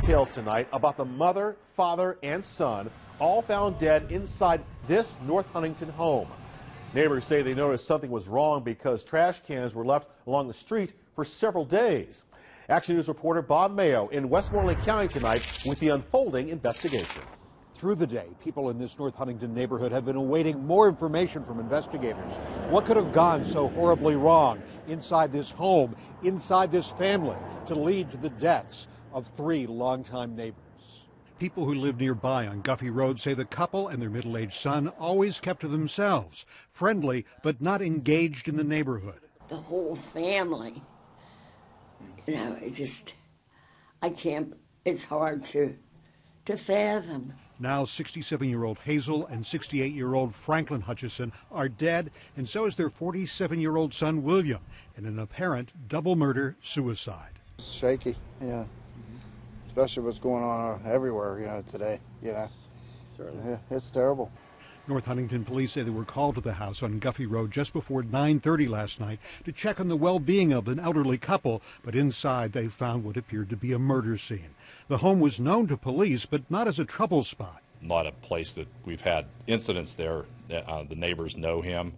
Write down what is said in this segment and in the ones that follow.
details tonight about the mother, father, and son, all found dead inside this North Huntingdon home. Neighbors say they noticed something was wrong because trash cans were left along the street for several days. Action News reporter Bob Mayo in Westmoreland County tonight with the unfolding investigation. Through the day, people in this North Huntingdon neighborhood have been awaiting more information from investigators. What could have gone so horribly wrong inside this home, inside this family, to lead to the deaths of 3 longtime neighbors? People who live nearby on Guffey Road say the couple and their middle-aged son always kept to themselves, friendly but not engaged in the neighborhood. The whole family, you know, I can't, it's hard to fathom. Now 67-year-old Hazel and 68-year-old Franklin Hutchison are dead, and so is their 47-year-old son William, in an apparent double murder-suicide. Shaky, yeah. Especially what's going on everywhere, you know, today, you know. Certainly. Yeah, it's terrible. North Huntingdon police say they were called to the house on Guffey Road just before 9:30 last night to check on the well-being of an elderly couple, but inside they found what appeared to be a murder scene. The home was known to police, but not as a trouble spot. Not a place that we've had incidents there. The neighbors know him.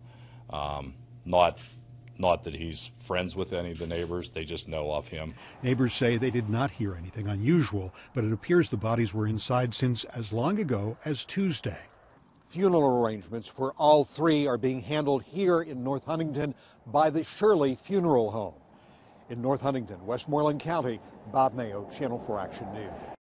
Not that he's friends with any of the neighbors, they just know of him. Neighbors say they did not hear anything unusual, but it appears the bodies were inside since as long ago as Tuesday. Funeral arrangements for all 3 are being handled here in North Huntingdon by the Shirley Funeral Home. In North Huntingdon, Westmoreland County, Bob Mayo, Channel 4 Action News.